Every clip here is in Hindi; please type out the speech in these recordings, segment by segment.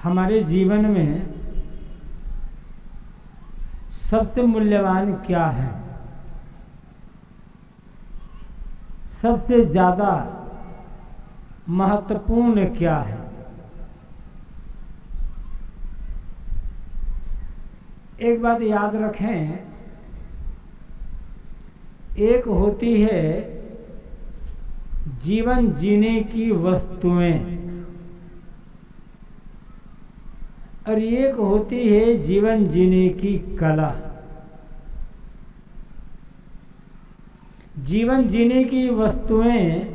हमारे जीवन में सबसे मूल्यवान क्या है, सबसे ज़्यादा महत्वपूर्ण क्या है? एक बात याद रखें, एक होती है जीवन जीने की वस्तुएं और एक होती है जीवन जीने की कला। जीवन जीने की वस्तुएं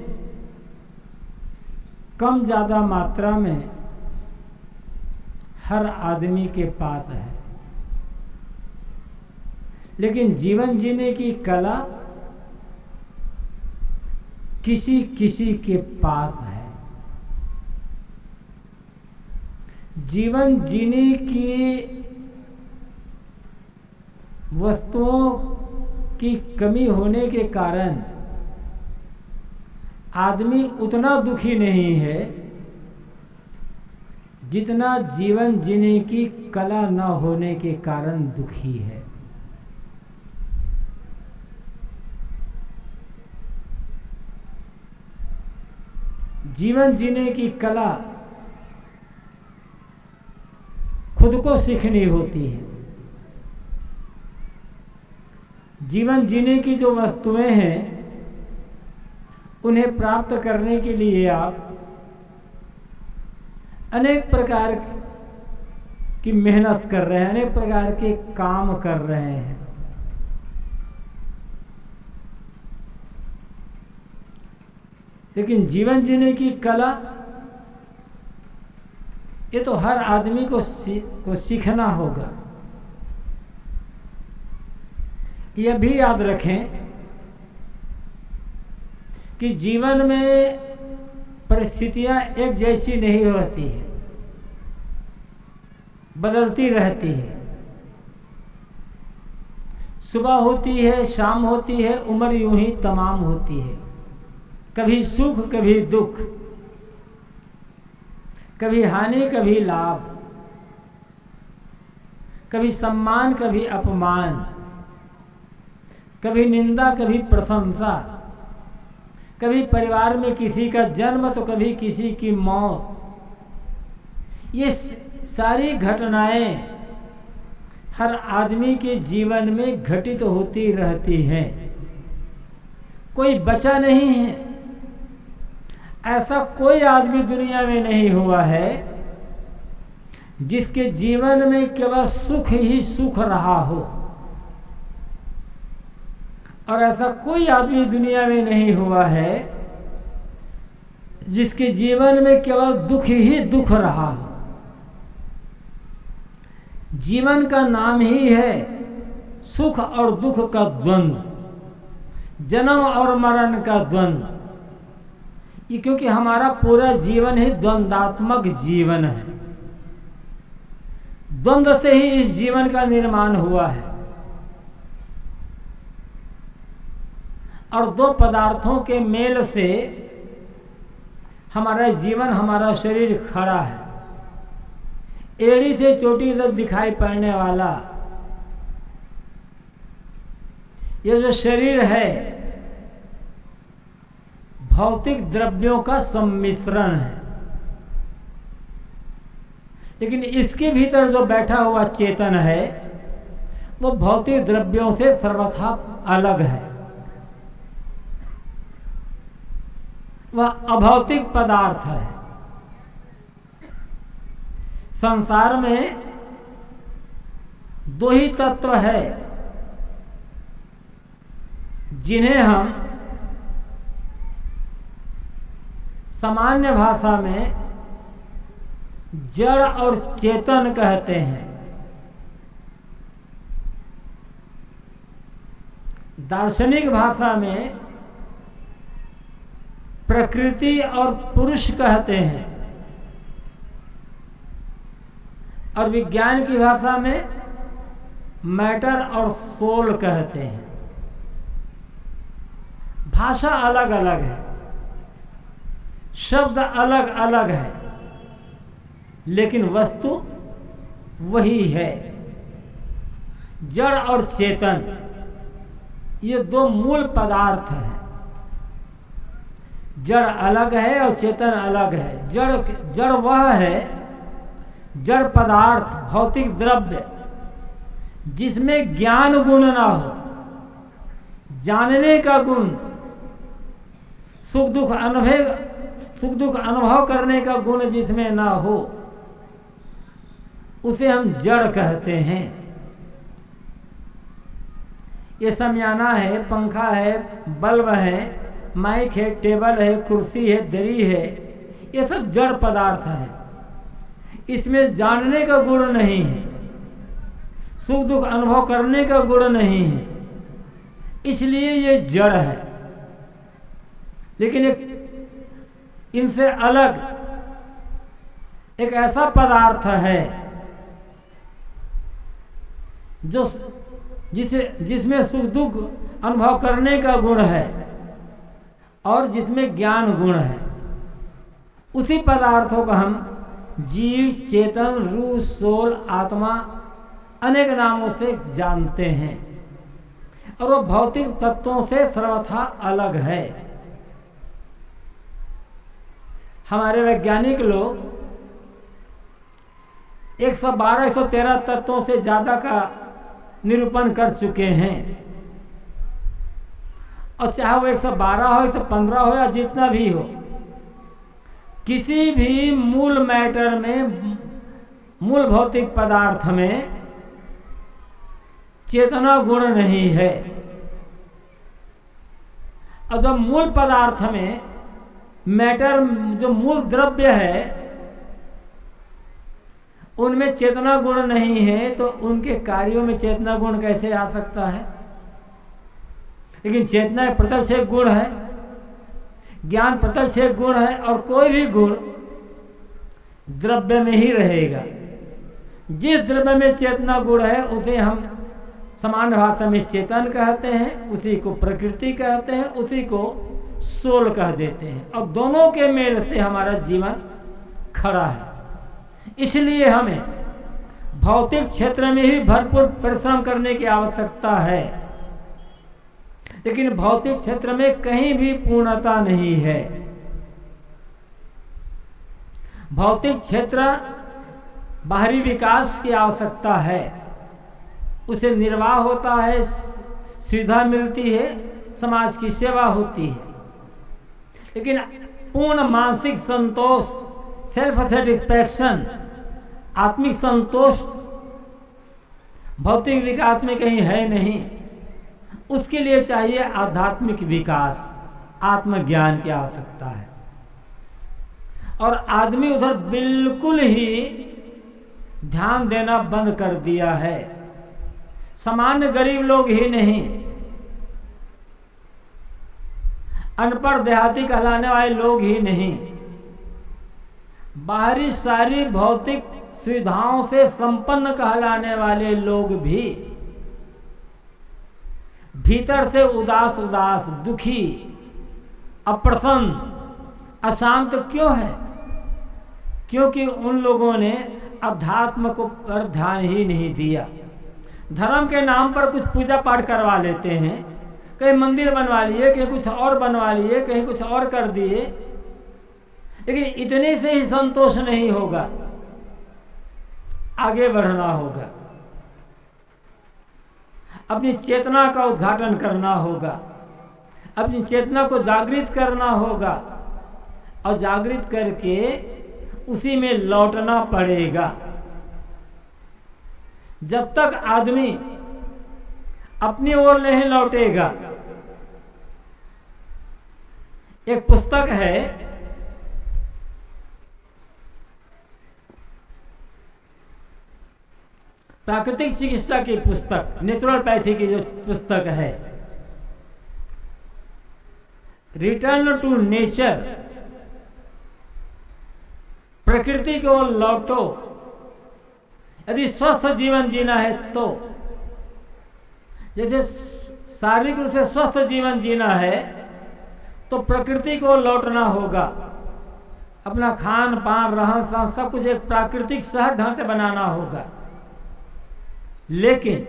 कम ज़्यादा मात्रा में हर आदमी के पास है, लेकिन जीवन जीने की कला किसी किसी के पास है। जीवन जीने की वस्तुओं की कमी होने के कारण आदमी उतना दुखी नहीं है जितना जीवन जीने की कला न होने के कारण दुखी है। जीवन जीने की कला खुद को सीखनी होती है। जीवन जीने की जो वस्तुएं हैं उन्हें प्राप्त करने के लिए आप अनेक प्रकार की मेहनत कर रहे हैं, अनेक प्रकार के काम कर रहे हैं। लेकिन जीवन जीने की कला ये तो हर आदमी को सीखना होगा। यह भी याद रखें कि जीवन में परिस्थितियां एक जैसी नहीं रहती है, बदलती रहती है। सुबह होती है, शाम होती है, उम्र यूं ही तमाम होती है। कभी सुख कभी दुख, कभी हानि कभी लाभ, कभी सम्मान कभी अपमान, कभी निंदा कभी प्रशंसा, कभी परिवार में किसी का जन्म तो कभी किसी की मौत। ये सारी घटनाएं हर आदमी के जीवन में घटित होती रहती हैं। कोई बचा नहीं है, ऐसा कोई आदमी दुनिया में नहीं हुआ है जिसके जीवन में केवल सुख ही सुख रहा हो, और ऐसा कोई आदमी दुनिया में नहीं हुआ है जिसके जीवन में केवल दुख ही दुख रहा हो। जीवन का नाम ही है सुख और दुख का द्वंद्व, जन्म और मरण का द्वंद्व। ये क्योंकि हमारा पूरा जीवन ही द्वंद्वात्मक जीवन है। द्वंद्व से ही इस जीवन का निर्माण हुआ है, और दो पदार्थों के मेल से हमारा जीवन, हमारा शरीर खड़ा है। एड़ी से चोटी तक दिखाई पड़ने वाला ये जो शरीर है भौतिक द्रव्यों का सम्मिश्रण है, लेकिन इसके भीतर जो बैठा हुआ चेतन है वो भौतिक द्रव्यों से सर्वथा अलग है। वह अभौतिक पदार्थ है। संसार में दो ही तत्व है जिन्हें हम सामान्य भाषा में जड़ और चेतन कहते हैं। दार्शनिक भाषा में प्रकृति और पुरुष कहते हैं, और विज्ञान की भाषा में मैटर और सोल कहते हैं। भाषा अलग अलग है, शब्द अलग अलग है, लेकिन वस्तु वही है। जड़ और चेतन ये दो मूल पदार्थ हैं। जड़ अलग है और चेतन अलग है। जड़ वह है, जड़ पदार्थ, भौतिक द्रव्य जिसमें ज्ञान गुण ना हो, जानने का गुण, सुख दुख अनुभव करने का गुण जिसमें ना हो, उसे हम जड़ कहते हैं। ये शमियाना है, पंखा है, बल्ब है, माइक है, टेबल है, कुर्सी है, दरी है, ये सब जड़ पदार्थ हैं। इसमें जानने का गुण नहीं है, सुख दुख अनुभव करने का गुण नहीं है, इसलिए ये जड़ है। लेकिन इनसे अलग एक ऐसा पदार्थ है जिसमें सुख दुख अनुभव करने का गुण है और जिसमें ज्ञान गुण है। उसी पदार्थों को हम जीव, चेतन, रूह, सोल, आत्मा अनेक नामों से जानते हैं और वो भौतिक तत्वों से सर्वथा अलग है। हमारे वैज्ञानिक लोग 112-113 तत्वों से ज्यादा का निरूपण कर चुके हैं और चाहे वो 112 हो, 115 हो या जितना भी हो, किसी भी मूल मैटर में, मूल भौतिक पदार्थ में चेतना गुण नहीं है। और जब मूल पदार्थ में मैटर, जो मूल द्रव्य है, उनमें चेतना गुण नहीं है तो उनके कार्यों में चेतना गुण कैसे आ सकता है? लेकिन चेतना एक प्रत्यक्ष एक गुण है, ज्ञान प्रत्यक्ष एक गुण है और कोई भी गुण द्रव्य में ही रहेगा। जिस द्रव्य में चेतना गुण है उसे हम सामान्य भाषा में चेतन कहते हैं, उसी को प्रकृति कहते हैं, उसी को सोल कह देते हैं और दोनों के मेल से हमारा जीवन खड़ा है। इसलिए हमें भौतिक क्षेत्र में ही भरपूर परिश्रम करने की आवश्यकता है, लेकिन भौतिक क्षेत्र में कहीं भी पूर्णता नहीं है। भौतिक क्षेत्र बाहरी विकास की आवश्यकता है, उसे निर्वाह होता है, सुविधा मिलती है, समाज की सेवा होती है, लेकिन पूर्ण मानसिक संतोष, सेल्फ सेटिस्फैक्शन, आत्मिक संतोष भौतिक विकास में कहीं है नहीं। उसके लिए चाहिए आध्यात्मिक विकास, आत्मज्ञान की आवश्यकता है। और आदमी उधर बिल्कुल ही ध्यान देना बंद कर दिया है। सामान्य गरीब लोग ही नहीं, अनपढ़ देहाती कहलाने वाले लोग ही नहीं, बाहरी सारी भौतिक सुविधाओं से संपन्न कहलाने वाले लोग भी भीतर से उदास उदास, दुखी, अप्रसन्न, अशांत क्यों है? क्योंकि उन लोगों ने अध्यात्म को पर ध्यान ही नहीं दिया। धर्म के नाम पर कुछ पूजा पाठ करवा लेते हैं, कहीं मंदिर बनवा लिए, कहीं कुछ और बनवा लिए, कहीं कुछ और कर दिए, लेकिन इतने से ही संतोष नहीं होगा, आगे बढ़ना होगा। अपनी चेतना का उद्घाटन करना होगा, अपनी चेतना को जागृत करना होगा और जागृत करके उसी में लौटना पड़ेगा। जब तक आदमी अपनी ओर नहीं लौटेगा। एक पुस्तक है, प्राकृतिक चिकित्सा की पुस्तक, नेचुरोपैथी की जो पुस्तक है, रिटर्न टू नेचर, प्रकृति को लौटो। यदि स्वस्थ जीवन जीना है तो, जैसे शारीरिक रूप से स्वस्थ जीवन जीना है तो प्रकृति को लौटना होगा, अपना खान पान रहन सहन सब कुछ एक प्राकृतिक सहज ढंग से बनाना होगा। लेकिन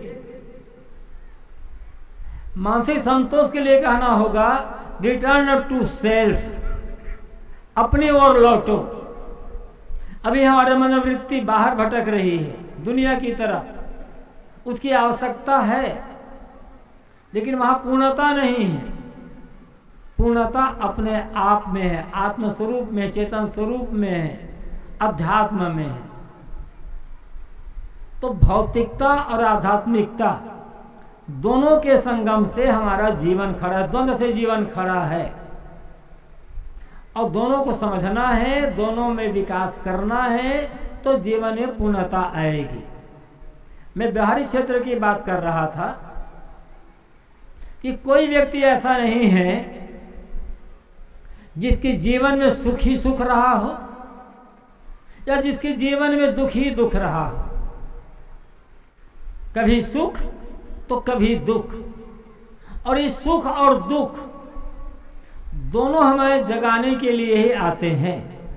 मानसिक संतोष के लिए कहना होगा रिटर्न टू सेल्फ, अपनी ओर लौटो। अभी हमारे मनोवृत्ति बाहर भटक रही है दुनिया की तरफ, उसकी आवश्यकता है, लेकिन वहां पूर्णता नहीं है। पूर्णता अपने आप में है, आत्म स्वरूप में, चेतन स्वरूप में है, अध्यात्म में है। तो भौतिकता और आध्यात्मिकता दोनों के संगम से हमारा जीवन खड़ा है, द्वंद्व से जीवन खड़ा है, और दोनों को समझना है, दोनों में विकास करना है, तो जीवन में पूर्णता आएगी। मैं बाहरी क्षेत्र की बात कर रहा था कि कोई व्यक्ति ऐसा नहीं है जिसके जीवन में सुख ही सुख रहा हो या जिसके जीवन में दुख ही दुख रहा हो। कभी सुख तो कभी दुख, और इस सुख और दुख दोनों हमें जगाने के लिए ही आते हैं।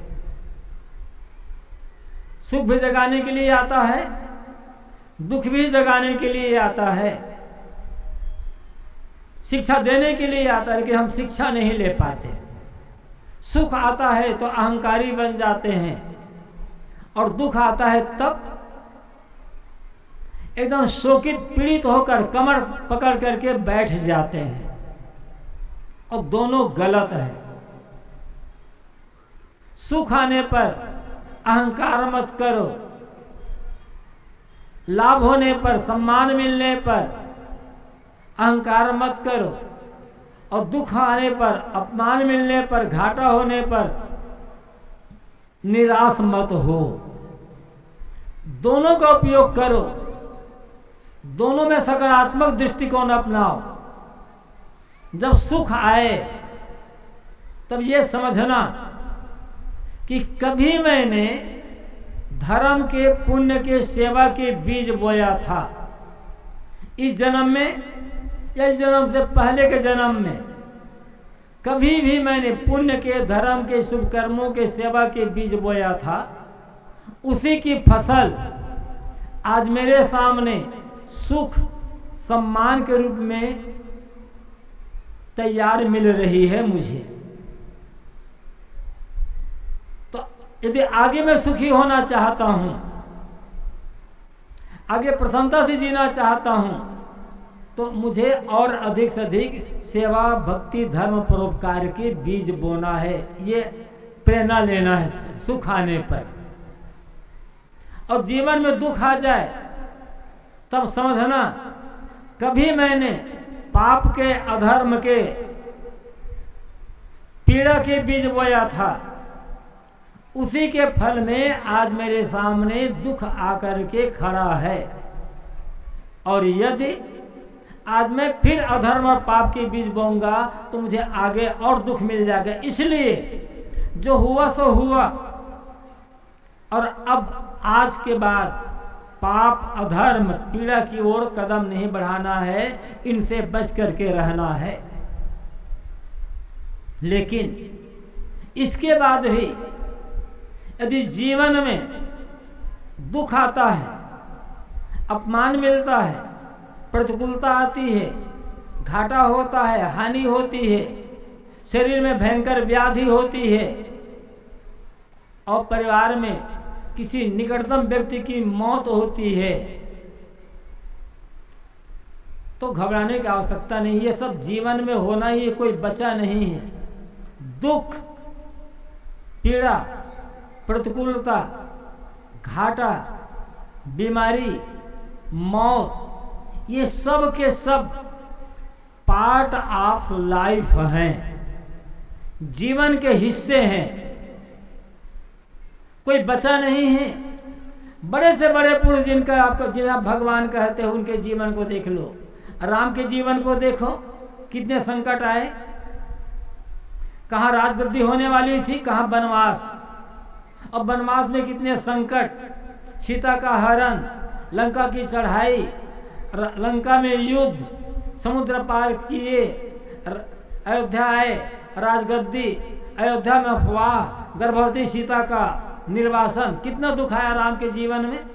सुख भी जगाने के लिए आता है, दुख भी जगाने के लिए आता है, शिक्षा देने के लिए आता है, लेकिन हम शिक्षा नहीं ले पाते। सुख आता है तो अहंकारी बन जाते हैं, और दुख आता है तब एकदम शोकित पीड़ित होकर कमर पकड़ करके बैठ जाते हैं, और दोनों गलत है। सुख आने पर अहंकार मत करो, लाभ होने पर, सम्मान मिलने पर अहंकार मत करो, और दुख आने पर, अपमान मिलने पर, घाटा होने पर निराश मत हो। दोनों का उपयोग करो, दोनों में सकारात्मक दृष्टिकोण अपनाओ। जब सुख आए तब ये समझना कि कभी मैंने धर्म के, पुण्य के, सेवा के बीज बोया था, इस जन्म में या इस जन्म से पहले के जन्म में कभी भी मैंने पुण्य के, धर्म के, शुभ कर्मों के, सेवा के बीज बोया था, उसी की फसल आज मेरे सामने सुख, सम्मान के रूप में तैयार मिल रही है मुझे। तो यदि आगे मैं सुखी होना चाहता हूं, आगे प्रसन्नता से जीना चाहता हूं, तो मुझे और अधिक से अधिक सेवा, भक्ति, धर्म, परोपकार के बीज बोना है। ये प्रेरणा लेना है सुख आने पर। और जीवन में दुख आ जाए तब समझना कभी मैंने पाप के, अधर्म के, पीड़ा के बीज बोया था, उसी के फल में आज मेरे सामने दुख आकर के खड़ा है। और यदि आज मैं फिर अधर्म और पाप के बीज बोऊंगा तो मुझे आगे और दुख मिल जाएगा। इसलिए जो हुआ सो हुआ, और अब आज के बाद पाप, अधर्म, पीड़ा की ओर कदम नहीं बढ़ाना है, इनसे बच करके रहना है। लेकिन इसके बाद भी यदि जीवन में दुख आता है, अपमान मिलता है, प्रतिकूलता आती है, घाटा होता है, हानि होती है, शरीर में भयंकर व्याधि होती है, और परिवार में किसी निकटतम व्यक्ति की मौत होती है, तो घबराने की आवश्यकता नहीं। ये सब जीवन में होना ही, कोई बचा नहीं है। दुख, पीड़ा, प्रतिकूलता, घाटा, बीमारी, मौत, ये सब के सब पार्ट ऑफ लाइफ हैं, जीवन के हिस्से हैं, कोई बचा नहीं है। बड़े से बड़े पुरुष जिनका आपको, जिन्हें भगवान कहते हो, उनके जीवन को देख लो। राम के जीवन को देखो, कितने संकट आए, कहाँ राजगद्दी होने वाली थी, कहाँ वनवास, और वनवास में कितने संकट, सीता का हरण, लंका की चढ़ाई, लंका में युद्ध, समुद्र पार किए, अयोध्या आए, राजगद्दी, अयोध्या में अफवाह, गर्भवती सीता का निर्वासन, कितना दुख आया राम के जीवन में।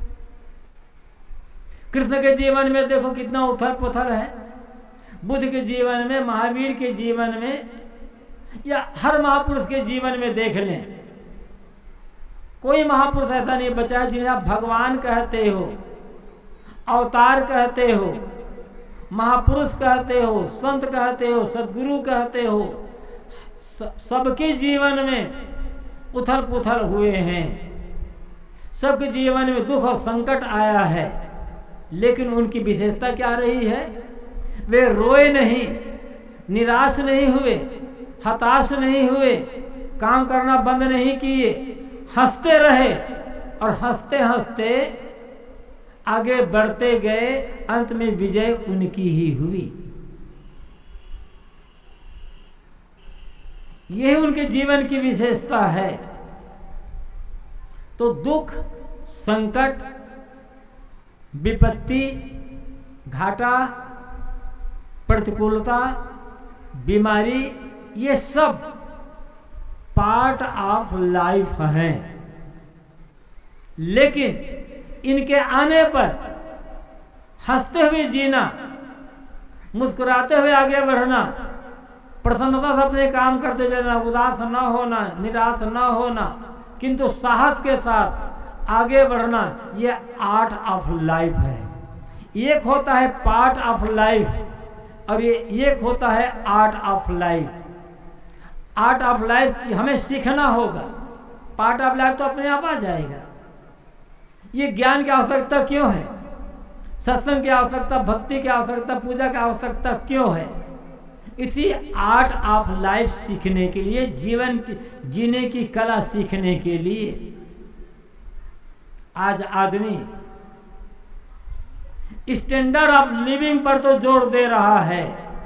कृष्ण के जीवन में देखो कितना उथल पुथल है, बुद्ध के जीवन में, महावीर के जीवन में, या हर महापुरुष के जीवन में देख लें, कोई महापुरुष ऐसा नहीं बचा जिन्हें आप भगवान कहते हो, अवतार कहते हो, महापुरुष कहते हो, संत कहते हो, सदगुरु कहते हो। सबके जीवन में उथल पुथल हुए हैं, सबके जीवन में दुख और संकट आया है, लेकिन उनकी विशेषता क्या रही है? वे रोए नहीं, निराश नहीं हुए, हताश नहीं हुए, काम करना बंद नहीं किए, हंसते रहे और हंसते हंसते आगे बढ़ते गए। अंत में विजय उनकी ही हुई। यही उनके जीवन की विशेषता है। तो दुख, संकट, विपत्ति, घाटा, प्रतिकूलता, बीमारी, ये सब पार्ट ऑफ लाइफ हैं। लेकिन इनके आने पर हंसते हुए जीना, मुस्कुराते हुए आगे बढ़ना, प्रसन्नता से अपने काम करते जाना, उदास न होना, निराश न होना, किंतु साहस के साथ आगे बढ़ना, ये आर्ट ऑफ लाइफ है। एक होता है पार्ट ऑफ लाइफ और ये एक होता है art of life. Art of life की हमें सीखना होगा, पार्ट ऑफ लाइफ तो अपने आप आ जाएगा। ये ज्ञान की आवश्यकता क्यों है? सत्संग की आवश्यकता, भक्ति की आवश्यकता, पूजा की आवश्यकता क्यों है? इसी आर्ट ऑफ लाइफ सीखने के लिए, जीवन जीने की कला सीखने के लिए आज आदमी स्टैंडर्ड ऑफ लिविंग पर तो जोर दे रहा है।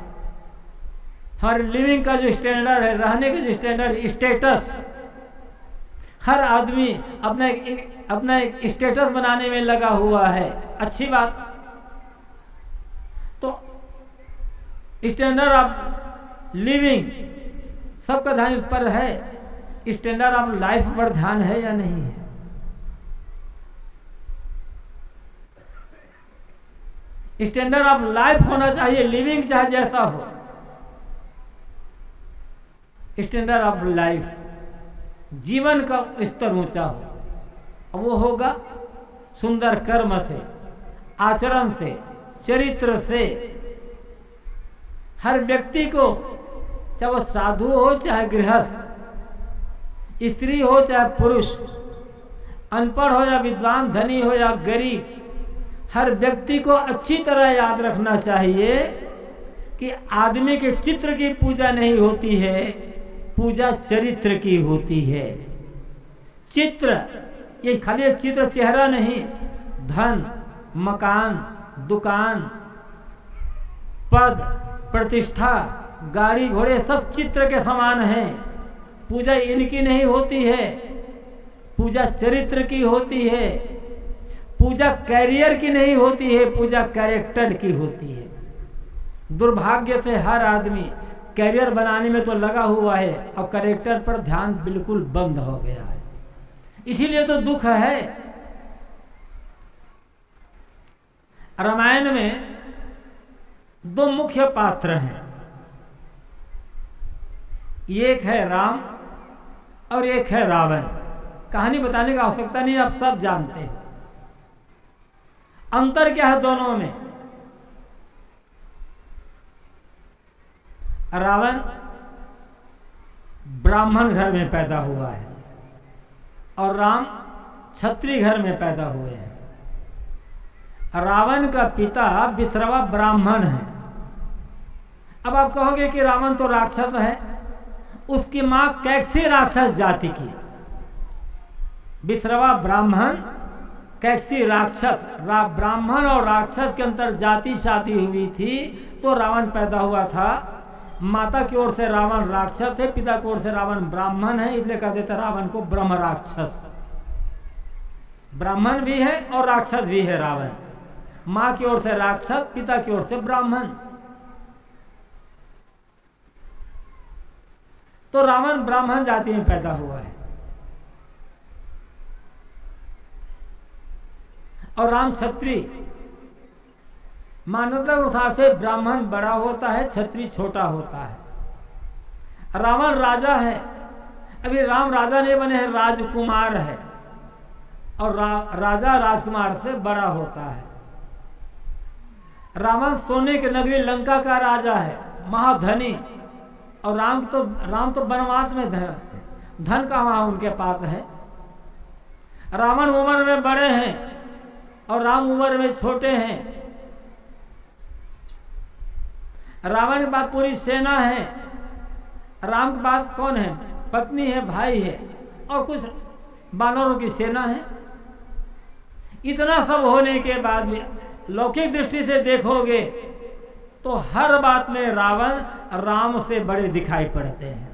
हर लिविंग का जो स्टैंडर्ड है, रहने का जो स्टैंडर्ड, स्टेटस, हर आदमी अपना एक स्टेटस बनाने में लगा हुआ है। अच्छी बात। तो स्टैंडर्ड ऑफ लिविंग सबका ध्यान इस पर है, स्टैंडर्ड ऑफ लाइफ पर ध्यान है या नहीं है? स्टैंडर्ड ऑफ लाइफ होना चाहिए, लिविंग चाहे जैसा हो, स्टैंडर्ड ऑफ लाइफ, जीवन का स्तर ऊंचा हो। अब वो होगा सुंदर कर्म से, आचरण से, चरित्र से। हर व्यक्ति को, चाहे वो साधु हो चाहे गृहस्थ, स्त्री हो चाहे पुरुष, अनपढ़ हो या विद्वान, धनी हो या गरीब, हर व्यक्ति को अच्छी तरह याद रखना चाहिए कि आदमी के चित्र की पूजा नहीं होती है, पूजा चरित्र की होती है। चित्र, ये खाली चित्र चेहरा नहीं, धन, मकान, दुकान, पद, प्रतिष्ठा, गाड़ी घोड़े सब चित्र के समान हैं। पूजा इनकी नहीं होती है, पूजा चरित्र की होती है। पूजा कैरियर की नहीं होती है, पूजा कैरेक्टर की होती है। दुर्भाग्य से हर आदमी कैरियर बनाने में तो लगा हुआ है और कैरेक्टर पर ध्यान बिल्कुल बंद हो गया है। इसीलिए तो दुख है। रामायण में दो मुख्य पात्र हैं, एक है राम और एक है रावण। कहानी बताने की आवश्यकता नहीं, आप सब जानते हैं। अंतर क्या है दोनों में? रावण ब्राह्मण घर में पैदा हुआ है और राम क्षत्रिय घर में पैदा हुए हैं। रावण का पिता विश्रवा ब्राह्मण है। अब आप कहोगे कि रावण तो राक्षस है, उसकी मां कैसे राक्षस जाति की? विश्रवा ब्राह्मण, कैसी राक्षस। ब्राह्मण और राक्षस के अंतर जाति शादी हुई थी तो रावण पैदा हुआ था। माता की ओर से रावण राक्षस है, पिता की ओर से रावण ब्राह्मण है, इसलिए कह देते रावण को ब्रह्म राक्षस। ब्राह्मण भी है और राक्षस भी है रावण। मां की ओर से राक्षस, पिता की ओर से ब्राह्मण। तो रावण ब्राह्मण जाति में पैदा हुआ है और राम क्षत्रिय। मान्यता के अनुसार से ब्राह्मण बड़ा होता है, क्षत्रिय छोटा होता है। रावण राजा है, अभी राम राजा नहीं बने हैं, राजकुमार है और राजा राजकुमार से बड़ा होता है। रावण सोने की नगरी लंका का राजा है, महाधनी, और राम तो वनवास में धन का वहां उनके पास है। रावण उम्र में बड़े हैं और राम उम्र में छोटे हैं। रावण के पास पूरी सेना है, राम के पास कौन है? पत्नी है, भाई है और कुछ बानरों की सेना है। इतना सब होने के बाद भी लौकिक दृष्टि से देखोगे तो हर बात में रावण राम से बड़े दिखाई पड़ते हैं।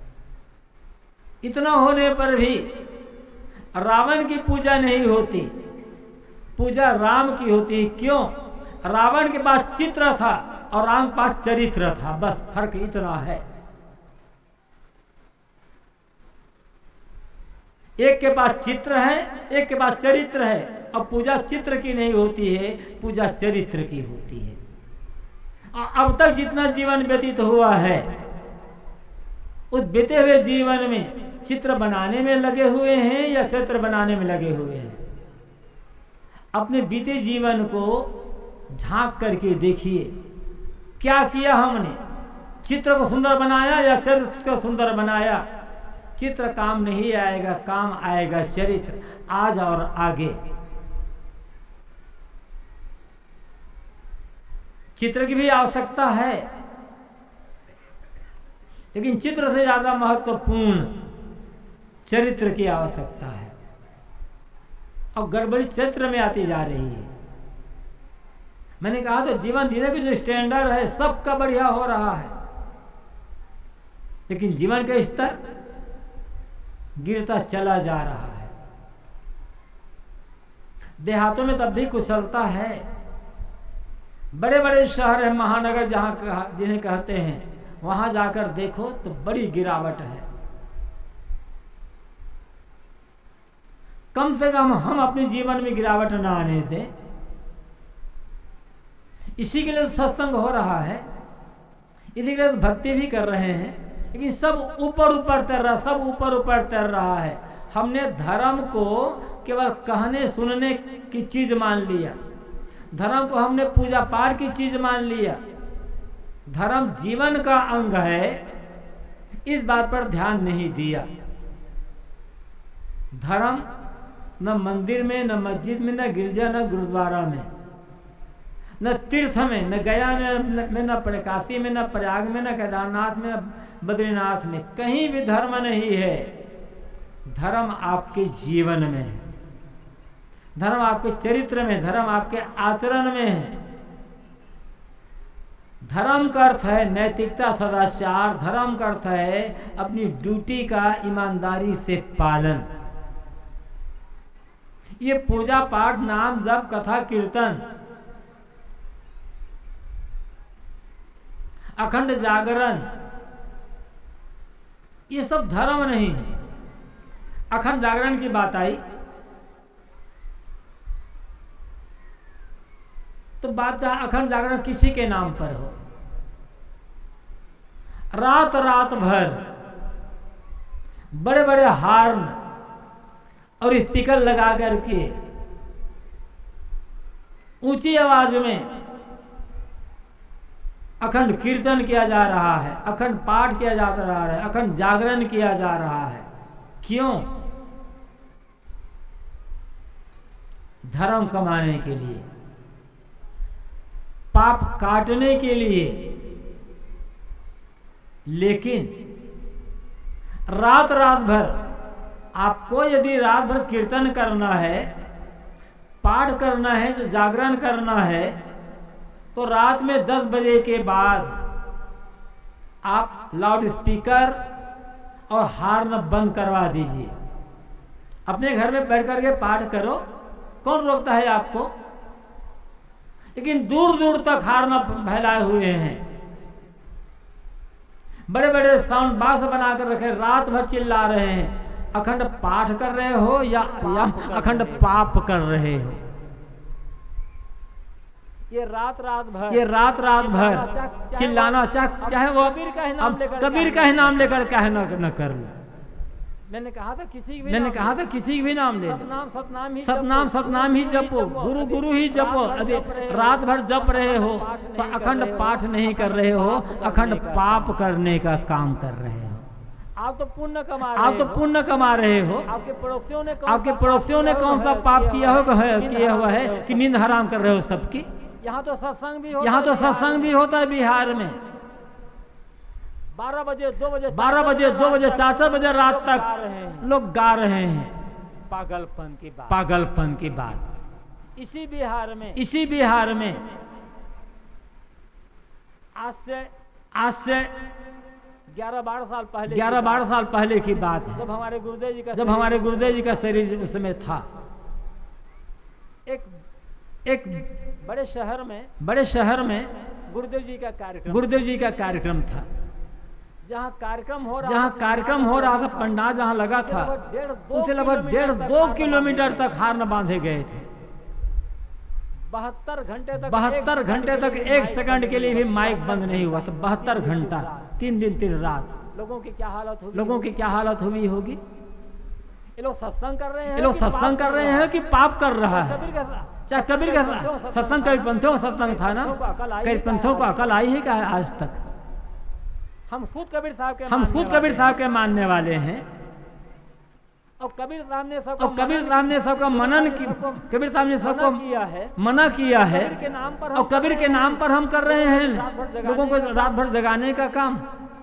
इतना होने पर भी रावण की पूजा नहीं होती, पूजा राम की होती। क्यों? रावण के पास चित्र था और राम के पास चरित्र था, बस फर्क इतना है। एक के पास चित्र है, एक के पास चरित्र है। अब पूजा चित्र की नहीं होती है, पूजा चरित्र की होती है। अब तक जितना जीवन व्यतीत हुआ है उस बीते हुए जीवन में चित्र बनाने में लगे हुए हैं या चित्र बनाने में लगे हुए हैं? अपने बीते जीवन को झांक करके देखिए, क्या किया हमने? चित्र को सुंदर बनाया या चरित्र को सुंदर बनाया? चित्र काम नहीं आएगा, काम आएगा चरित्र, आज और आगे। चित्र की भी आवश्यकता है, लेकिन चित्र से ज्यादा महत्वपूर्ण चरित्र की आवश्यकता है। और गड़बड़ी चरित्र में आती जा रही है। मैंने कहा तो जीवन जीने का जो स्टैंडर्ड है सबका बढ़िया हो रहा है, लेकिन जीवन का स्तर गिरता चला जा रहा है। देहातों में तब भी कुशलता है, बड़े बड़े शहर है, महानगर जहां जिन्हें कहते हैं, वहां जाकर देखो तो बड़ी गिरावट है। कम से कम हम अपने जीवन में गिरावट ना आने दें। इसी के लिए तो सत्संग हो रहा है, इसी के लिए तो भक्ति भी कर रहे हैं, लेकिन सब ऊपर ऊपर तैर रहा, सब ऊपर ऊपर तैर रहा है। हमने धर्म को केवल कहने सुनने की चीज मान लिया, धर्म को हमने पूजा पाठ की चीज मान लिया। धर्म जीवन का अंग है, इस बात पर ध्यान नहीं दिया। धर्म न मंदिर में, न मस्जिद में, न गिरजा, न गुरुद्वारा में, न तीर्थ में, न गया में, न काशी में, न प्रयाग में, न केदारनाथ में, न बद्रीनाथ में, कहीं भी धर्म नहीं है। धर्म आपके जीवन में है, धर्म आपके चरित्र में, धर्म आपके आचरण में है। धर्म का अर्थ है नैतिकता, सदाचार। धर्म का अर्थ है अपनी ड्यूटी का ईमानदारी से पालन। ये पूजा पाठ, नाम जप, कथा कीर्तन, अखंड जागरण, ये सब धर्म नहीं है। अखंड जागरण की बात आई तो बात चाहे अखंड जागरण किसी के नाम पर हो, रात रात भर बड़े बड़े हार्न और स्पीकर लगा करके ऊंची आवाज में अखंड कीर्तन किया जा रहा है, अखंड पाठ किया जा रहा है, अखंड जागरण किया जा रहा है। क्यों? धर्म कमाने के लिए, पाप काटने के लिए। लेकिन रात रात भर आपको यदि रात भर कीर्तन करना है, पाठ करना है, तो जागरण करना है, तो रात में 10 बजे के बाद आप लाउड स्पीकर और हार्न बंद करवा दीजिए। अपने घर में बैठ करके पाठ करो, कौन रोकता है आपको? लेकिन दूर दूर तक हार्न फैलाए हुए हैं। बड़े बड़े साउंड बॉक्स बना कर रखे, रात भर चिल्ला रहे हैं। अखंड पाठ कर रहे हो या अखंड पाप कर रहे हो? ये रात रात भर चिल्लाना, चाहे वो कबीर का ही नाम लेकर कहे न कर लो। मैंने कहा था किसी भी नाम ले, सतनाम ही जपो, गुरु ही जपो। यदि रात भर जप रहे हो तो अखंड पाठ नहीं कर रहे हो, अखंड पाप करने का काम कर रहे हो। आप तो पुण्य कमा रहे हो। आपके पड़ोसियों ने कौन सा पाप किया हुआ है कि नींद हराम कर रहे हो सबकी? यहाँ तो सत्संग भी होता है बिहार में। 12 बजे 2 बजे 4 बजे रात तक लोग गा रहे हैं पागलपन की बात। इसी बिहार में आज से 11-12 साल पहले की बात है, जब हमारे गुरुदेव जी का शरीर उसमें था। एक बड़े शहर में गुरुदेव जी का कार्यक्रम था। जहाँ कार्यक्रम हो रहा था, पंडाल जहाँ लगा था, उसे लगभग 1.5-2 किलोमीटर तक हार न बांधे गए थे। 72 घंटे तक 1 सेकंड के लिए भी माइक बंद नहीं हुआ था। 72 घंटा, 3 दिन 3 रात। लोगों की क्या हालत हुई होगी? ये लोग सत्संग कर रहे हैं कि पाप कर रहा है? चाहे कबीर का सत्संग, कई पंथों का सत्संग था ना, कई पंथों को अकल आई है क्या आज तक? हम खुद कबीर साहब के मानने वाले हैं। और कबीर साहब ने सबका मनन कबीर साहब ने सबको मना किया है। और कबीर के नाम पर हम कर रहे हैं लोगों को रात भर जगाने का काम।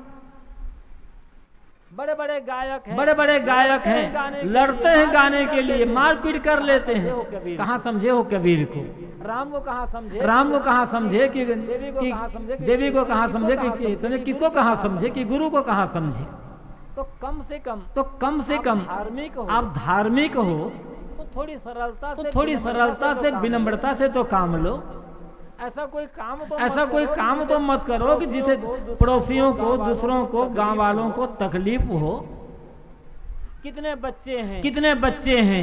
बड़े बड़े गायक हैं, लड़ते हैं गाने के लिए, मारपीट कर लेते हैं। कहाँ समझे हो कबीर को? राम को कहाँ समझे कि देवी को कहाँ समझे कि किसको कहाँ समझे कि गुरु को कहाँ समझे? तो कम से कम आप धार्मिक हो तो थोड़ी सरलता से विनम्रता से तो काम लो। ऐसा कोई काम तो मत करो कि जिसे पड़ोसियों को, दूसरों को, गांव वालों को तकलीफ हो। कितने बच्चे हैं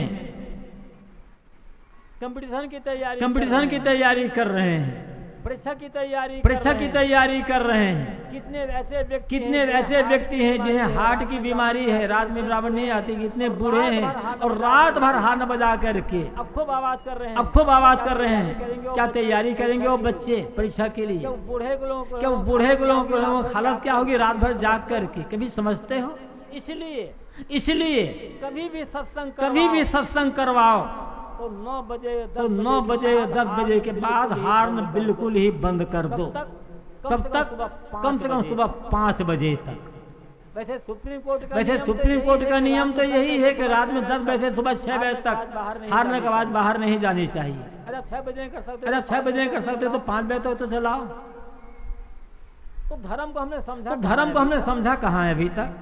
कंपटीशन की तैयारी कर रहे हैं, परीक्षा की तैयारी कर रहे हैं। कितने ऐसे व्यक्ति हैं जिन्हें हार्ट की बीमारी है, रात में बराबर नहीं आती। कितने बूढ़े हैं और रात भर हार्न बजा करके अब खूब आवाज कर रहे हैं। क्या तैयारी करेंगे वो बच्चे परीक्षा के लिए? क्या बूढ़े लोगों की हालत क्या होगी रात भर जाग करके? कभी समझते हो? इसलिए कभी भी सत्संग करवाओ तो 9 बजे या 10 बजे के बाद हार्न बिल्कुल ही बंद कर दो। तब तक कम से कम सुबह 5 बजे तक। वैसे सुप्रीम कोर्ट का नियम तो यही है कि रात में 10 बजे से सुबह 6 बजे तक हार्न के बाद बाहर नहीं जानी चाहिए। अरे 6 बजे कर सकते तो 5 बजे तक तो चलाओ। तो धर्म को हमने समझा कहाँ है अभी तक?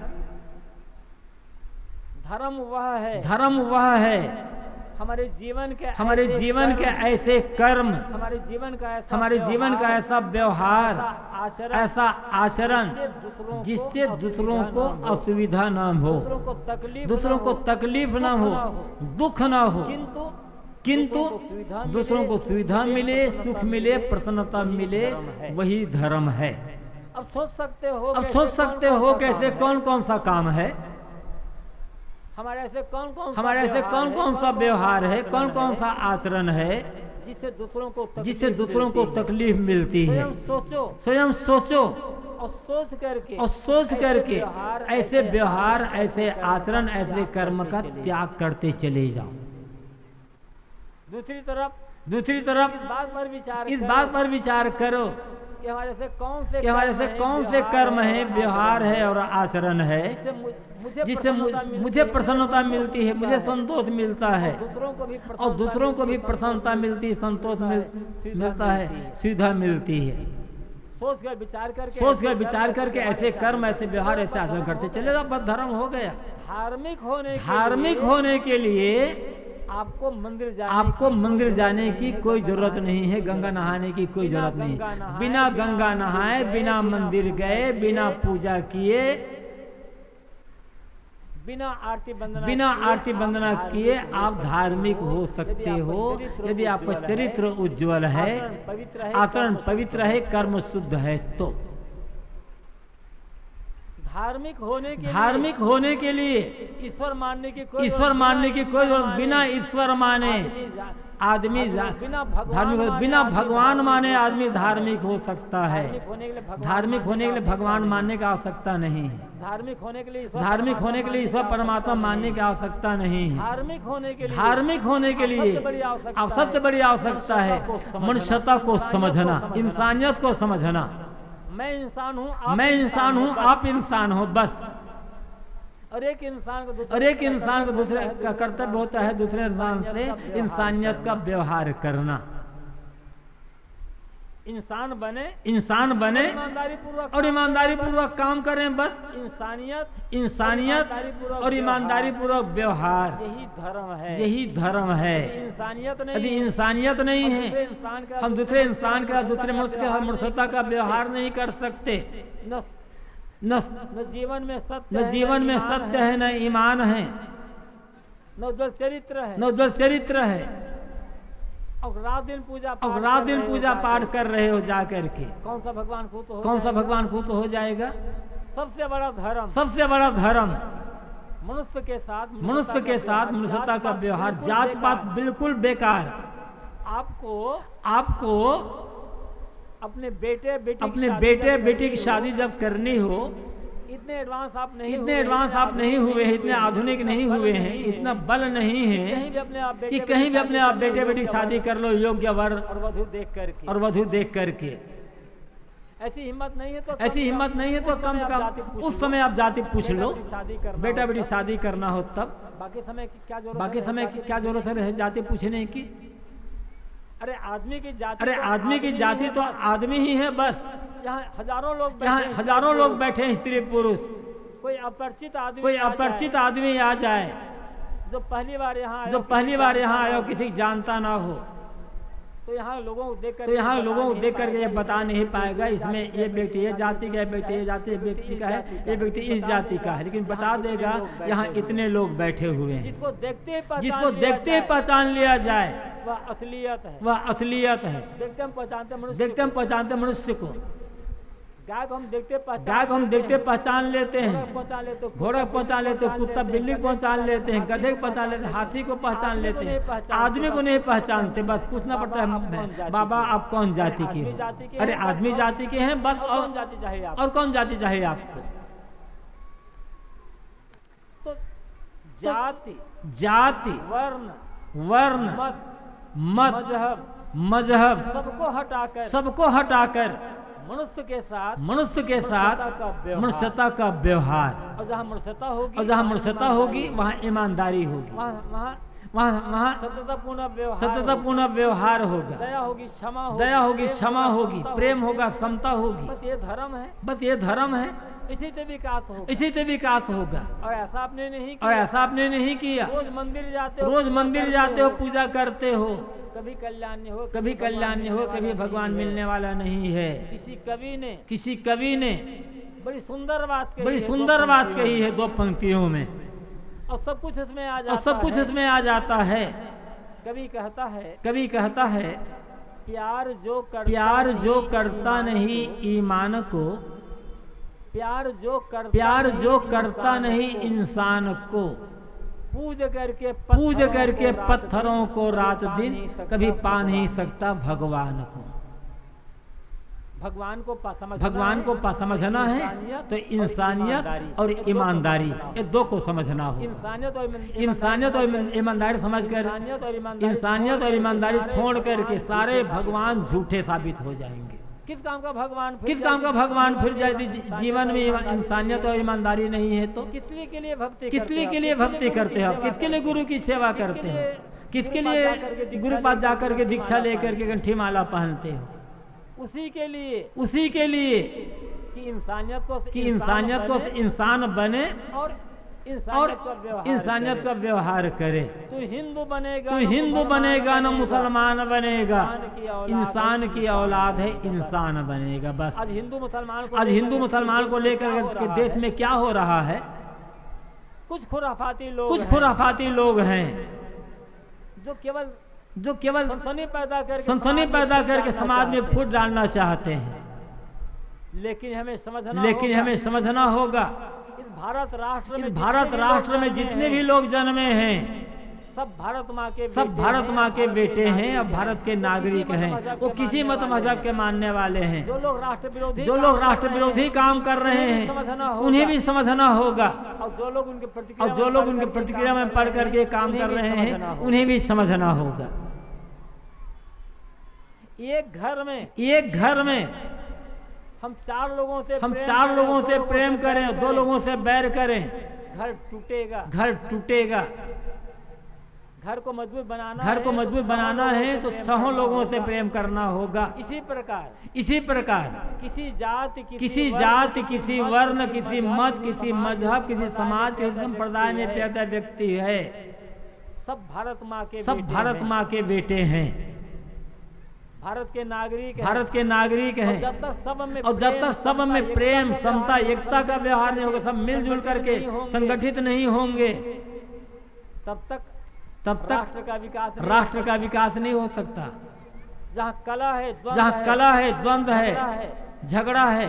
धर्म वह है हमारे जीवन के ऐसे कर्म, हमारे जीवन का ऐसा व्यवहार, ऐसा आचरण जिससे दूसरों को असुविधा न हो, दूसरों को तकलीफ न हो, दुख न हो, किंतु दूसरों को सुविधा मिले, सुख मिले, प्रसन्नता मिले, वही धर्म है। अब सोच सकते हो कैसे कौन सा काम है हमारे ऐसे कौन सा व्यवहार है, कौन सा आचरण है जिससे दूसरों को तकलीफ मिलती है। स्वयं सोचो और सोच करके ऐसे व्यवहार, ऐसे आचरण, ऐसे कर्म का त्याग करते चले जाओ। दूसरी तरफ इस बात पर विचार करो कि हमारे से कौन से कर्म है, व्यवहार है और आचरण है जिससे मुझे प्रसन्नता मिलती है, मुझे संतोष मिलता है और दूसरों को भी प्रसन्नता मिलती है, संतोष मिलता है, सुविधा मिलती है। सोच कर विचार करके ऐसे कर्म, ऐसे व्यवहार, ऐसे आचरण करते चले जाओ, बस धर्म हो गया। धार्मिक होने के लिए आपको मंदिर जाने की कोई जरूरत नहीं है, गंगा नहाने की कोई जरूरत नहीं है। बिना गंगा नहाए, बिना मंदिर गए, बिना पूजा किए, बिना आरती वंदना किए आप धार्मिक हो सकते हो, यदि आपका चरित्र उज्जवल है, आचरण पवित्र है, कर्म शुद्ध है तो। धार्मिक होने के लिए ईश्वर मानने की कोई जरूरत, बिना ईश्वर माने आदमी बिना भगवान माने आदमी धार्मिक हो सकता है। धार्मिक होने के लिए भगवान मानने की आवश्यकता नहीं है। धार्मिक होने के लिए ईश्वर परमात्मा मानने की आवश्यकता नहीं है। धार्मिक होने के लिए सबसे बड़ी आवश्यकता है मनुष्यता को समझना, इंसानियत को समझना। मैं इंसान हूँ, आप इंसान हो, बस। और एक इंसान को दूसरे का कर्तव्य होता है दूसरे इंसान से इंसानियत का व्यवहार करना। इंसान बने और ईमानदारी पूर्वक काम करें, बस। इंसानियत और ईमानदारी पूर्वक व्यवहार, यही धर्म है। यदि इंसानियत नहीं है, हम दूसरे इंसान का, दूसरे मनुष्य के साथ मनुष्यता का व्यवहार नहीं कर सकते। न जीवन में सत्य है, न ईमान है, न उज्ज्वल चरित्र है। और रात दिन पूजा पाठ कर रहे हो जा करके, कौन सा भगवान खुद हो जाएगा? सबसे बड़ा धर्म मनुष्य के साथ मनुष्यता का व्यवहार। जात पात बिल्कुल बेकार। आपको अपने बेटे बेटी की शादी जब करनी हो, इतने एडवांस आप नहीं हुए हैं, इतने आधुनिक नहीं हुए हैं, इतना बल नहीं है कि कहीं भी अपने आप बेटे बेटी शादी कर लो, योग्य वर और वधु देख करके। ऐसी हिम्मत नहीं है तो कम उस समय आप जाति पूछ लो, बेटा बेटी शादी करना हो तब। बाकी समय की क्या जरूरत है जाति पूछने की? अरे आदमी की जाति तो आदमी ही है, बस। यहाँ हजारों लोग बैठे हैं, स्त्री पुरुष। कोई अपरिचित आदमी आ जाए, जो पहली बार यहाँ आया, किसी जानता ना हो, तो यहाँ लोगों को देख करके ये बता नहीं पाएगा इसमें ये व्यक्ति ये जाति का है, व्यक्ति ये जाति व्यक्ति का है, ये व्यक्ति इस जाति का है, लेकिन बता देगा यहाँ इतने लोग बैठे हुए हैं। जिसको देखते ही पहचान लिया जाए, वह असलियत है। देखते हम पहचानते मनुष्य को। गाय को हम देखते पहचान लेते हैं, घोड़ा पहचान लेते हैं, कुत्ता बिल्ली पहचान लेते हैं, गधे को पहचान लेते हैं, हाथी को पहचान लेते हैं। आदमी को नहीं पहचानते, बस पूछना पड़ता है, बाबा आप कौन जाति के हो? अरे आदमी जाति के हैं, बस। और कौन जाति चाहिए आपको? तो जाति वर्ण मत मजहब सबको हटाकर मनुष्य के साथ मनुष्यता का व्यवहार। और जहाँ मनुष्यता होगी वहाँ ईमानदारी होगी, वहाँ सत्यतापूर्ण व्यवहार होगा, दया होगी, क्षमा होगी, प्रेम होगा, समता होगी। बस ये धर्म है। इसी से विकास होगा। और ऐसा आपने नहीं किया। रोज मंदिर जाते हो, पूजा करते हो, कभी कल्याण हो, कभी भगवान मिलने वाला नहीं है। किसी कवि ने बड़ी सुंदर बात कही है 2 पंक्तियों में, और सब कुछ उसमें आ जाता है। कभी कहता है प्यार जो करता नहीं ईमान को, प्यार जो करता नहीं इंसान को, पूज करके पत्थरों को रात दिन कभी पा नहीं सकता भगवान को। भगवान को समझना है तो इंसानियत और ईमानदारी ये 2 को समझना होगा। इंसानियत और ईमानदारी समझकर, इंसानियत और ईमानदारी छोड़ करके सारे भगवान झूठे साबित हो जाएंगे। किस काम का भगवान फिर जाए? जीवन में इंसानियत और ईमानदारी नहीं है तो किसलिए के लिए भक्ति करते हो? किसके लिए गुरु की सेवा करते हो? किसके लिए गुरु पास जाकर के दीक्षा लेकर के कंठी माला पहनते हो? उसी के लिए कि इंसानियत को इंसान बने इंसानियत का व्यवहार करे। तू हिंदू बनेगा न मुसलमान बनेगा, इंसान की औलाद है, इंसान बनेगा। बस आज हिंदू मुसलमान को लेकर के देश में क्या हो रहा है? कुछ खुराफाती लोग हैं जो केवल सनसनी पैदा करके समाज में फूट डालना चाहते हैं। लेकिन हमें समझना होगा इस भारत राष्ट्र में जितने भी लोग जन्मे हैं सब भारत माँ के बेटे हैं और भारत के नागरिक हैं। वो किसी मत मजहब के मानने वाले हैं। जो लोग राष्ट्र विरोधी काम कर रहे हैं उन्हें भी समझना होगा, और जो लोग उनके प्रतिक्रिया में पढ़ करके काम कर रहे हैं उन्हें भी समझना होगा। एक घर में हम चार लोगों से प्रेम करें, दो लोगों से बैर करें, घर टूटेगा। घर को मजबूत बनाना है तो 6 लोगों से प्रेम करना होगा। इसी प्रकार किसी जाति, किसी वर्ण, किसी मत, किसी मजहब, किसी समाज, किसी संप्रदाय में पैदा व्यक्ति है, सब भारत माँ के बेटे हैं, भारत के नागरिक हैं। और जब तक सब में प्रेम, समता, एकता का व्यवहार नहीं होगा, सब मिलजुल करके संगठित नहीं होंगे, तब तक राष्ट्र का विकास नहीं हो सकता। जहाँ कला है, द्वंद्व है, झगड़ा है,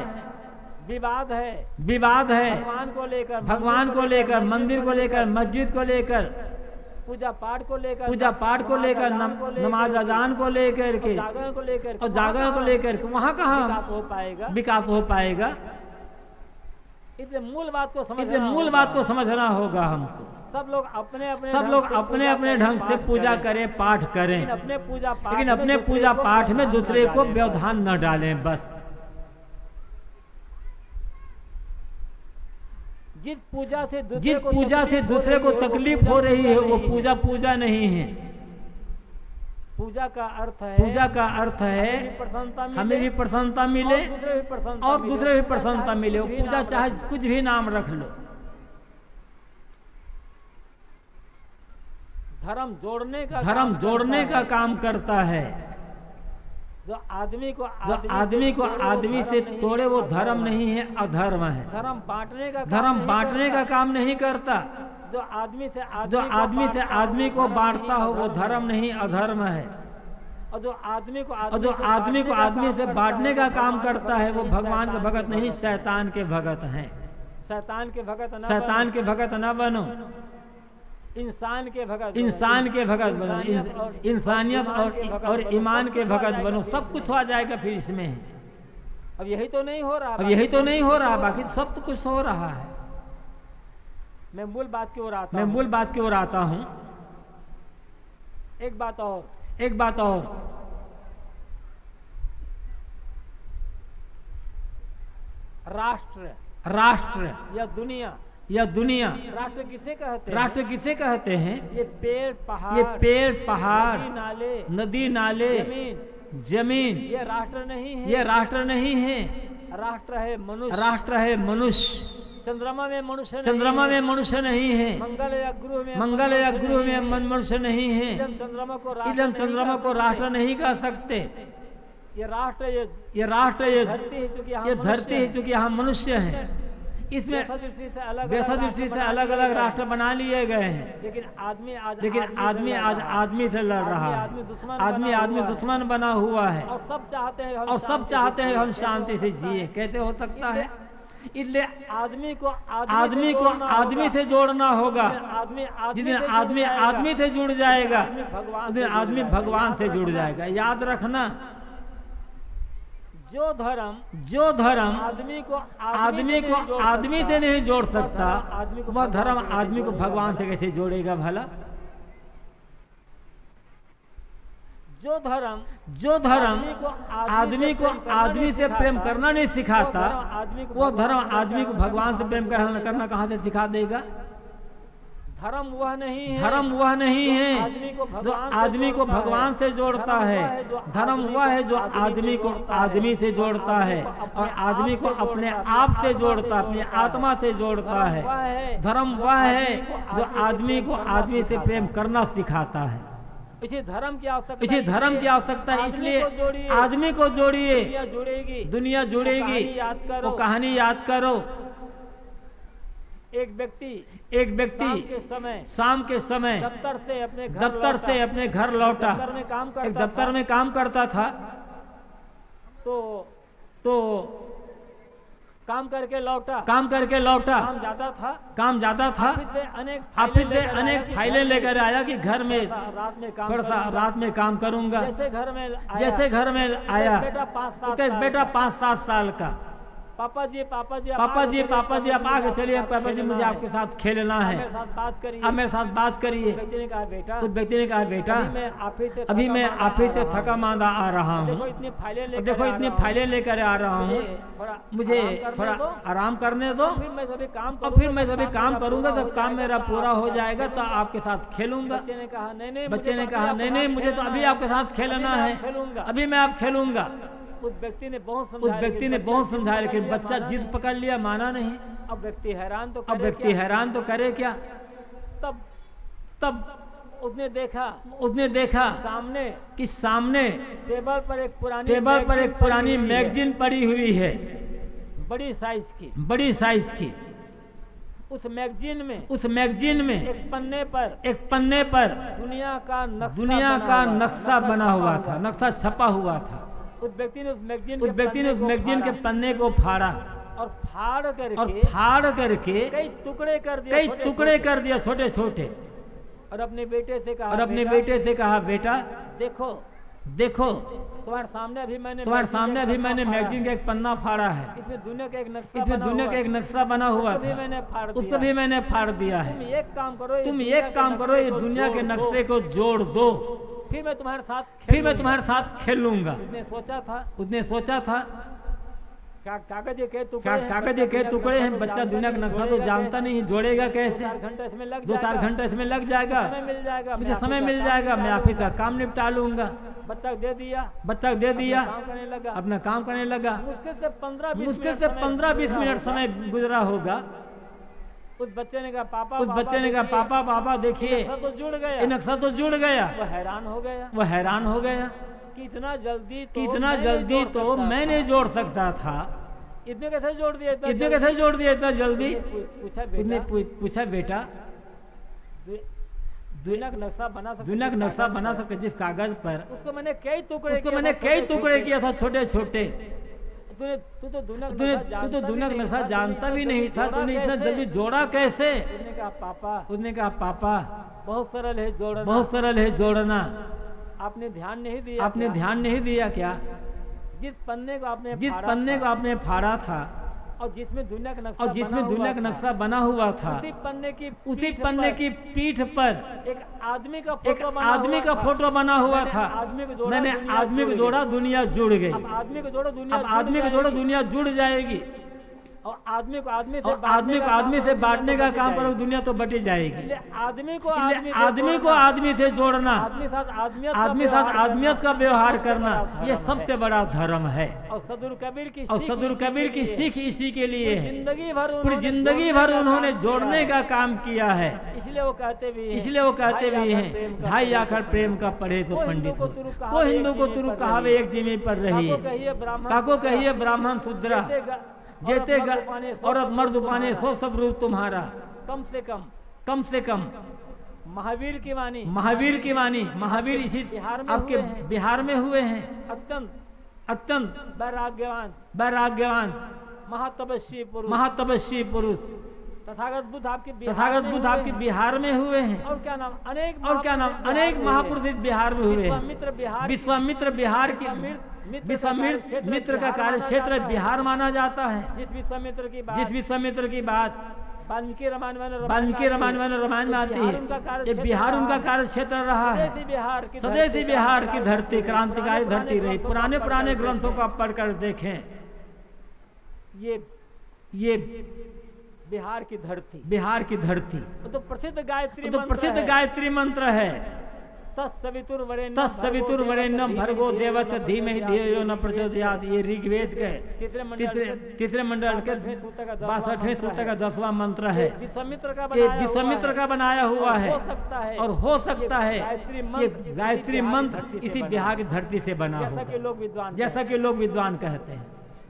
विवाद है, भगवान को लेकर, मंदिर को लेकर, मस्जिद को लेकर, पूजा पाठ को लेकर, नमाज अजान को लेकर के और जागरण को लेकर के वहाँ कहाँ विकास हो पाएगा? इसलिए मूल बात को समझना होगा हमको। सब लोग अपने ढंग से पूजा करें, पाठ करें, लेकिन अपने पूजा पाठ में दूसरे को व्यवधान न डालें। बस जिस पूजा से दूसरे को तकलीफ हो रही है वो पूजा नहीं है। पूजा का अर्थ है हमें भी प्रसन्नता मिले और दूसरे भी प्रसन्नता मिले। वो पूजा चाहे कुछ भी नाम रख लो, धर्म जोड़ने का काम करता है। जो आदमी को आदमी से तोड़े वो धर्म नहीं है, अधर्म है। धर्म बांटने का काम नहीं करता। जो आदमी से आदमी को बांटता हो वो धर्म नहीं, अधर्म है। और जो आदमी को आदमी से बांटने का काम करता है वो भगवान के भगत नहीं, शैतान के भगत हैं। शैतान के भगत न बनो, इंसान के भगत बनो, इंसानियत और ईमान के भगत बनो। सब कुछ आ जाएगा फिर इसमें। अब यही तो नहीं हो रहा, बाकी सब तो कुछ हो रहा है। मैं मूल बात की ओर आता हूँ। एक बात और राष्ट्र या दुनिया राष्ट्र किसे कहते हैं? ये पेड़ पहाड़, नदी नाले, जमीन, ये राष्ट्र नहीं है। राष्ट्र है मनुष्य। चंद्रमा में मनुष्य नहीं है। मंगल या ग्रह में मनुष्य नहीं है। इधम चंद्रमा को राष्ट्र नहीं कह सकते। ये राष्ट्र ये धरती है, चूंकि यहाँ मनुष्य है। इसमें वैसा दृष्टि से अलग अलग राष्ट्र बना लिए गए हैं। लेकिन आदमी आज आदमी से लड़ रहा है। आदमी दुश्मन बना हुआ है और सब चाहते हैं हम शांति से जिए। कैसे हो सकता है? इसलिए आदमी को आदमी से जोड़ना होगा। जिस दिन आदमी से जुड़ जाएगा उस दिन आदमी भगवान से जुड़ जाएगा। याद रखना, जो धर्म आदमी को आदमी से नहीं जोड़ सकता, वह धर्म आदमी को भगवान से कैसे जोड़ेगा भला? जो धर्म आदमी को आदमी से प्रेम करना नहीं सिखाता, वो धर्म आदमी को भगवान से प्रेम करना कहाँ से सिखा देगा? धर्म वह नहीं है, धर्म वह नहीं है जो आदमी को भगवान से जोड़ता है। धर्म वह है जो आदमी को आदमी से जोड़ता है और आदमी को अपने आप से जोड़ता है, अपनी आत्मा से जोड़ता है। धर्म वह है जो आदमी को आदमी से प्रेम करना सिखाता है। इसी धर्म की आवश्यकता, इसी धर्म की आवश्यकता है, इसलिए आदमी को जोड़िए, दुनिया जुड़ेगी। वो कहानी याद करो। एक व्यक्ति शाम के समय दफ्तर से अपने घर लौटा। एक दफ्तर में काम करता था तो काम करके लौटा। काम काम जाता था। ऑफिस से अनेक फाइलें लेकर आया कि घर में थोड़ा सा रात में काम करूंगा। जैसे घर में आया बेटा 5-7 साल का, पापा जी आप आगे चलिए, पापा जी मुझे आपके साथ खेलना है, आप मेरे साथ बात करिए। उस व्यक्ति ने कहा बेटा अभी मैं ऑफिस से थका मांदा आ रहा हूँ, देखो इतनी फाइलें लेकर आ रहा हूँ, मुझे थोड़ा आराम करने दो, और फिर मैं सभी काम करूंगा। जब काम मेरा पूरा हो जाएगा तो आपके साथ खेलूंगा। बच्चे ने कहा नहीं, मुझे तो अभी आपके साथ खेलना है, अभी मैं आप खेलूंगा। उस व्यक्ति ने बहुत समझाया, लेकिन बच्चा जिद पकड़ लिया, माना नहीं। अब व्यक्ति हैरान तो करे क्या। तब उसने देखा सामने टेबल पर एक पुरानी मैगजीन पड़ी हुई है, बड़ी साइज की। उस मैगजीन में एक पन्ने पर दुनिया का नक्शा बना हुआ था, नक्शा छपा हुआ था। उस व्यक्ति ने उस मैगजीन के पन्ने को फाड़ा और फाड़ करके कई टुकड़े कर दिया छोटे। और अपने बेटे से कहा बेटा देखो तुम्हारे सामने अभी मैंने मैगजीन का एक पन्ना फाड़ा है, इसमें दुनिया का एक नक्शा बना हुआ था, उसको भी मैंने फाड़ दिया है। तुम एक काम करो, ये दुनिया के नक्शे को जोड़ दो, फिर मैं तुम्हारे साथ खेलूंगा। उसने सोचा था कागज के टुकड़े हैं, बच्चा दुनिया का नक्शा तो जानता नहीं, जोड़ेगा कैसे। 2-4 घंटे इसमें लग जाएगा, मुझे समय मिल जाएगा, मैं ऑफिस का काम निपटा लूंगा। बच्चा दे दिया, अपना काम करने लगा। मुश्किल से 15-20 मिनट समय गुजरा होगा। उस बच्चे ने कहा पापा देखिए नक्शा तो जुड़ गया। वो हैरान हो गया कितना जल्दी तो मैं नहीं जोड़ सकता था, इतने कैसे जोड़ दिया इतना जल्दी। पूछा बेटा दुनिया का नक्शा बना सकते जिस कागज पर, उसको मैंने कई टुकड़े किया था छोटे। तू तो दुनिया का नक्शा जानता भी नहीं था, तूने इतना जल्दी जोड़ा कैसे। उसने कहा पापा बहुत सरल है जोड़ना। आपने ध्यान नहीं दिया क्या। जिस पन्ने को आपने फाड़ा था और जिसमें दुनिया का नक्शा बना हुआ था, उसी पन्ने की पीठ पर एक आदमी का फोटो बना हुआ था। मैंने आदमी को जोड़ा, दुनिया जुड़ गई। आदमी को जोड़ो दुनिया जुड़ जाएगी। और आदमी को आदमी से बांटने का काम करो, दुनिया तो बटी जाएगी। आदमी को आदमी से जोड़ना, आदमी साथ आदमियत का व्यवहार करना, ये सबसे बड़ा धर्म है। और सदुर कबीर की सीख इसी के लिए है। पूरी जिंदगी भर उन्होंने जोड़ने का काम किया है। इसलिए वो कहते भी हैं ढाई आखर प्रेम का पढ़े तो पंडित को हिंदू को तुरु कहावे एक जिमी पर रही। काको कहिए ब्राह्मण शूद्रा जेते औरत मर्द पाने सो सब रूप तुम्हारा। कम से कम महावीर की वाणी महावीर इसी आपके बिहार में हुए हैं। अत्यंत वैराग्यवान महातपस्वी पुरुष तथागत बुद्ध आपके बिहार में हुए हैं। और क्या नाम अनेक महापुरुष बिहार में हुए हैं। विश्वामित्र बिहार की विश्वामित्र का कार्य क्षेत्र बिहार माना जाता है। जिस विश्वामित्र की बात वाल्मीकि रामायण में आती है, ये बिहार उनका कार्य क्षेत्र रहा है। स्वदेशी बिहार की धरती क्रांतिकारी धरती रही। पुराने ग्रंथों को आप पढ़कर देखें, ये बिहार की धरती, बिहार की धरती। तो प्रसिद्ध गायत्री, तो प्रसिद्ध गायत्री मंत्र है, तत्सवितुर्वरेण्यं भर्गो देवस्य धीमहि धियो यो न प्रचोदयात्। ये ऋग्वेद के तीसरे मंडल के 62वें सूत्र का 10वां मंत्र है। ये विश्वामित्र का बनाया हुआ है और हो सकता है ये गायत्री मंत्र इसी बिहार की धरती से बना हो, जैसा कि लोग विद्वान कहते हैं।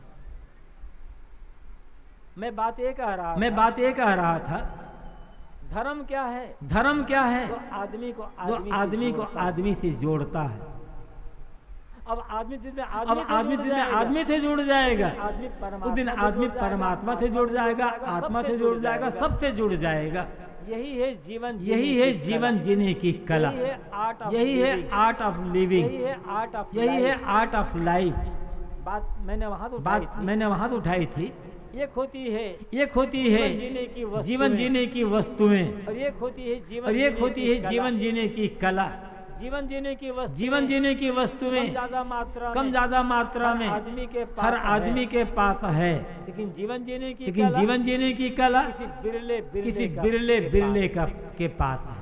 मैं बात ये कह रहा था, धर्म क्या है? धर्म क्या है? जो आदमी को आदमी से जोड़ता है। अब आदमी जिस दिन आदमी से जुड़ जाएगा, उस दिन आदमी परमात्मा से जुड़ जाएगा, आत्मा से जुड़ जाएगा, सबसे जुड़ जाएगा। यही है जीवन, जीने की कला, यही है आर्ट ऑफ लिविंग, यही है आर्ट ऑफ लाइफ। बात मैंने वहां तो उठाई थी। एक होती है जीवन जीने की वस्तुएं, और एक होती है जीवन जीने की कला। जीवन जीने की वस्तुएं कम ज्यादा मात्रा में हर आदमी के पास है, लेकिन जीवन जीने की कला किसी बिरले के पास है।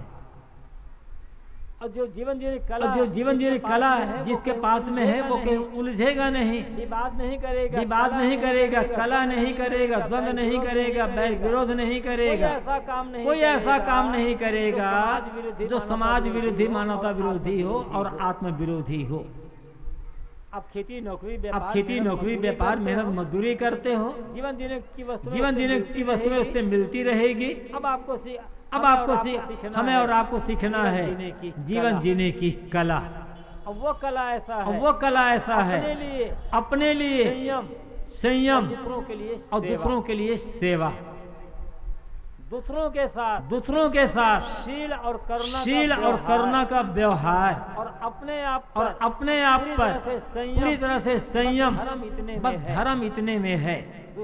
और जो जीवन जीने कला है जिसके पास में है वो कहीं उलझेगा नहीं, विवाद नहीं करेगा, कला नहीं करेगा, द्वंद नहीं करेगा, बैर विरोध नहीं करेगा, कोई ऐसा काम नहीं करेगा जो समाज विरोधी, मानवता विरोधी हो और आत्म विरोधी हो। आप खेती नौकरी व्यापार मेहनत मजदूरी करते हो, जीवन जीने की वस्तुएं उससे मिलती रहेगी। अब आपको हमें और आपको सीखना है जीवन जीने की कला। अब वो कला ऐसा है अपने लिए संयम और दूसरों के लिए सेवा, दूसरों के साथ शील और करुणा का व्यवहार, और अपने आप पर पूरी तरह से संयम। धर्म इतने में है,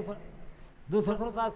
दूसरों साथ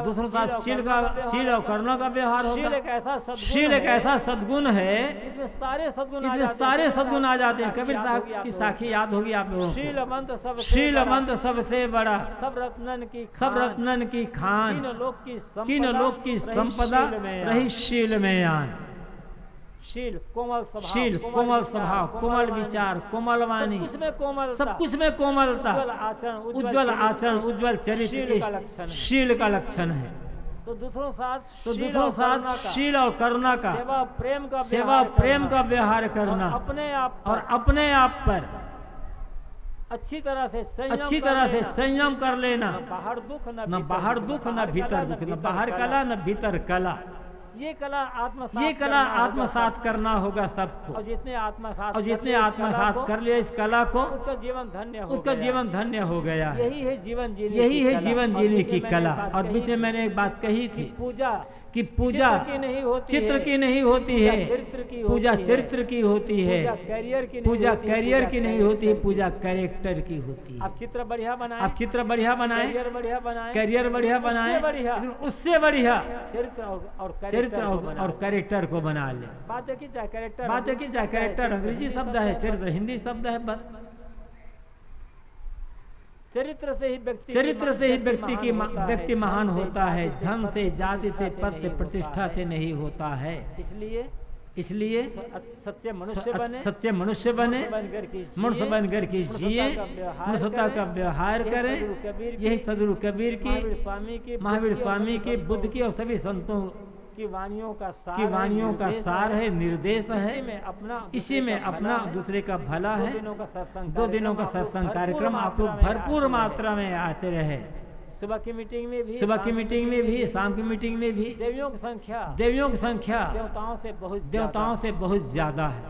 शील और करुणा का व्यवहार होगा। शील एक ऐसा सद्गुण है, इसमें सारे सद्गुण आ जाते हैं। कबीर साहब की साखी याद होगी आप लोगों को, शील मंत्र सबसे बड़ा, सब रत्नन की खान, तीन लोक की संपदा रही शील में आन। शील कोमल स्वभाव, कोमल विचार, कोमल वाणी, सब कुछ में कोमलता, उज्जवल आचरण, उज्जवल चरित्र शील का लक्षण है। तो दूसरों साथ शील और करुणा का, सेवा प्रेम का व्यवहार करना, अपने आप पर अच्छी तरह से संयम कर लेना। न बाहर दुख न भीतर दुख, न बाहर कला न भीतर कला। ये कला आत्मसात करना होगा सबको, और जितने आत्मसात कर लिया इस कला को, उसका जीवन धन्य हो गया। यही है जीवन जीने की कला। और बीच में मैंने एक बात कही थी कि पूजा चित्र की नहीं होती है, पूजा चरित्र की होती है, पूजा करियर की नहीं होती है, पूजा कैरेक्टर की होती है। आप चित्र बढ़िया बनाए, करियर बढ़िया बनाए, उससे बढ़िया चरित्र और कैरेक्टर को बना ले। बात है कि चाहे कैरेक्टर अंग्रेजी शब्द है, चरित्र हिंदी शब्द है। बस चरित्र से ही व्यक्ति महान होता है, धन से, जाति से, पद से, प्रतिष्ठा से नहीं होता है। इसलिए सच्चे मनुष्य बने, मनुष्य बनकर के जिए, मनुष्यता का व्यवहार करें। यही सदगुरु कबीर की, महावीर स्वामी की, बुद्ध की और सभी संतों की वाणियों का सार है, निर्देश है। इसी में अपना दूसरे का भला है। 2 दिनों का सत्संग कार्यक्रम आप लोग भरपूर मात्रा में आते रहे। सुबह की मीटिंग में भी, शाम की मीटिंग में भी। देवियों की संख्या देवताओं से बहुत ज्यादा है।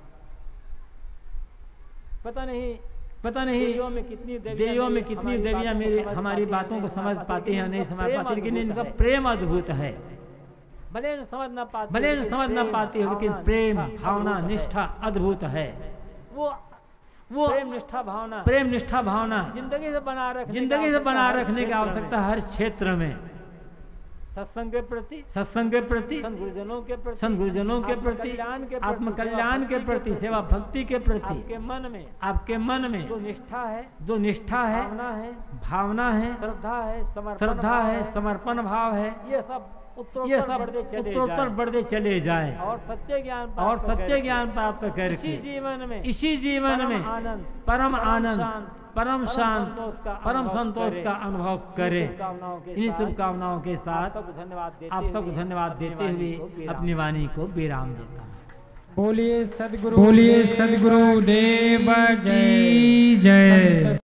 पता नहीं देवियों में कितनी देवियां हमारी बातों को समझ पाती हैं, नहीं समझ पाती, लेकिन इनका प्रेम अद्भुत है। भले न समझ न पाती हो, लेकिन प्रेम भावना निष्ठा अद्भुत है। वो प्रेम निष्ठा भावना जिंदगी से बना रखने की आवश्यकता हर क्षेत्र में। सत्संग के प्रति, सत्संग के प्रति, संत गुरुजनों के प्रति, संत गुरुजनों के प्रति, आत्मकल्याण के प्रति, सेवा भक्ति के प्रति, आपके मन में जो निष्ठा है, जो निष्ठा है, भावना है, श्रद्धा है, समर्पण भाव है, ये सब उत्तरोत्तर बढ़ते चले जाए और सच्चे ज्ञान प्राप्त करके इसी जीवन में परम आनंद, परम शांत, परम संतोष का अनुभव करें। इन्हीं शुभकामनाओं के साथ आप सबको धन्यवाद देते हुए अपनी वाणी को विराम देता हूँ। बोलिए सद्गुरु देव की जय।